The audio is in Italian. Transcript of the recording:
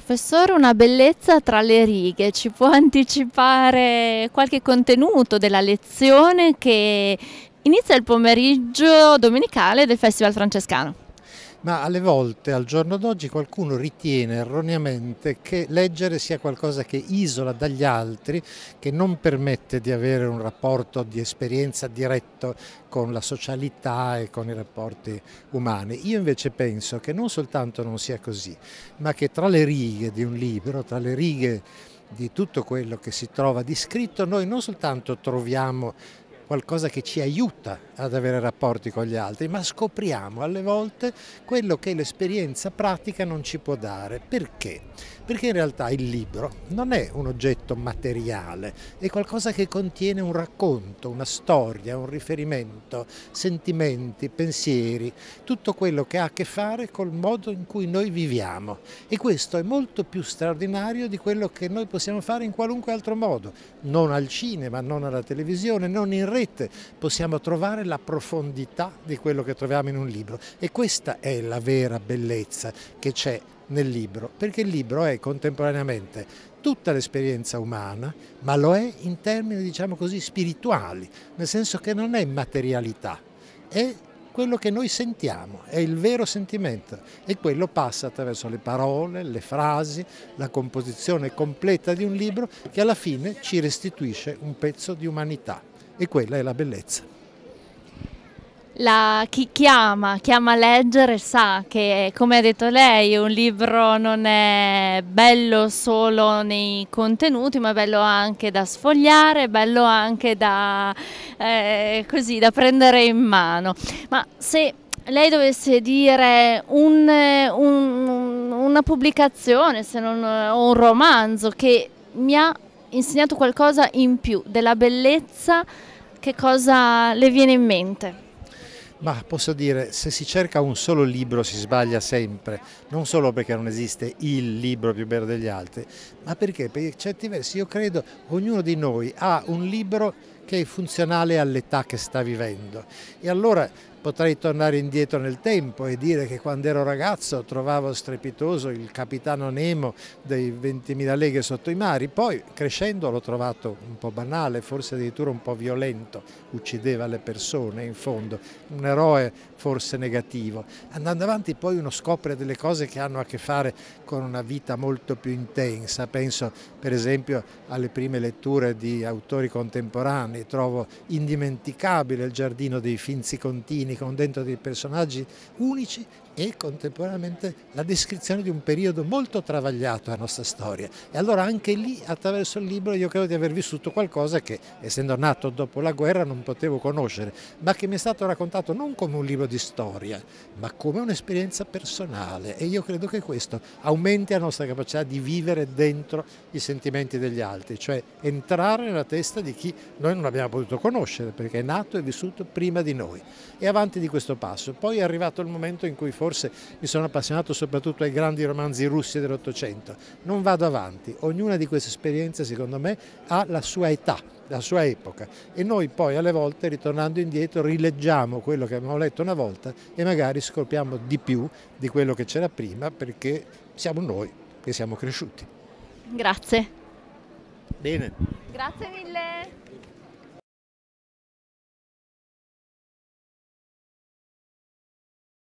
Professore, una bellezza tra le righe, ci può anticipare qualche contenuto della lezione che inizia il pomeriggio domenicale del Festival Francescano? Ma alle volte, al giorno d'oggi, qualcuno ritiene erroneamente che leggere sia qualcosa che isola dagli altri, che non permette di avere un rapporto di esperienza diretto con la socialità e con i rapporti umani. Io invece penso che non soltanto non sia così, ma che tra le righe di un libro, tra le righe di tutto quello che si trova di scritto, noi non soltanto troviamo qualcosa che ci aiuta ad avere rapporti con gli altri, ma scopriamo alle volte quello che l'esperienza pratica non ci può dare. Perché? Perché in realtà il libro non è un oggetto materiale, è qualcosa che contiene un racconto, una storia, un riferimento, sentimenti, pensieri, tutto quello che ha a che fare col modo in cui noi viviamo. E questo è molto più straordinario di quello che noi possiamo fare in qualunque altro modo, non al cinema, non alla televisione, non in rete, possiamo trovare la profondità di quello che troviamo in un libro e questa è la vera bellezza che c'è nel libro, perché il libro è contemporaneamente tutta l'esperienza umana, ma lo è in termini, diciamo così, spirituali, nel senso che non è materialità, è quello che noi sentiamo, è il vero sentimento e quello passa attraverso le parole, le frasi, la composizione completa di un libro che alla fine ci restituisce un pezzo di umanità e quella è la bellezza. Chi chiama a leggere sa che, come ha detto lei, un libro non è bello solo nei contenuti, ma è bello anche da sfogliare, è bello anche così, da prendere in mano. Ma se lei dovesse dire una pubblicazione, se non, o un romanzo che mi ha insegnato qualcosa in più della bellezza, che cosa le viene in mente? Ma posso dire, se si cerca un solo libro si sbaglia sempre, non solo perché non esiste il libro più bello degli altri, ma perché per certi versi io credo ognuno di noi ha un libro che è funzionale all'età che sta vivendo e allora potrei tornare indietro nel tempo e dire che quando ero ragazzo trovavo strepitoso il Capitano Nemo dei 20.000 leghe sotto i mari, poi crescendo l'ho trovato un po' banale, forse addirittura un po' violento, uccideva le persone in fondo, un eroe forse negativo. Andando avanti poi uno scopre delle cose che hanno a che fare con una vita molto più intensa, penso per esempio alle prime letture di autori contemporanei, trovo indimenticabile Il Giardino dei Finzi Contini con dentro dei personaggi unici e contemporaneamente la descrizione di un periodo molto travagliato della nostra storia. E allora anche lì, attraverso il libro, io credo di aver vissuto qualcosa che, essendo nato dopo la guerra, non potevo conoscere, ma che mi è stato raccontato non come un libro di storia, ma come un'esperienza personale. E io credo che questo aumenti la nostra capacità di vivere dentro i sentimenti degli altri, cioè entrare nella testa di chi noi non abbiamo potuto conoscere, perché è nato e vissuto prima di noi. E avanti di questo passo. Poi è arrivato il momento in cui forse mi sono appassionato soprattutto ai grandi romanzi russi dell'Ottocento. Non vado avanti, ognuna di queste esperienze secondo me ha la sua età, la sua epoca e noi poi alle volte ritornando indietro rileggiamo quello che abbiamo letto una volta e magari scopriamo di più di quello che c'era prima perché siamo noi che siamo cresciuti. Grazie. Bene. Grazie mille.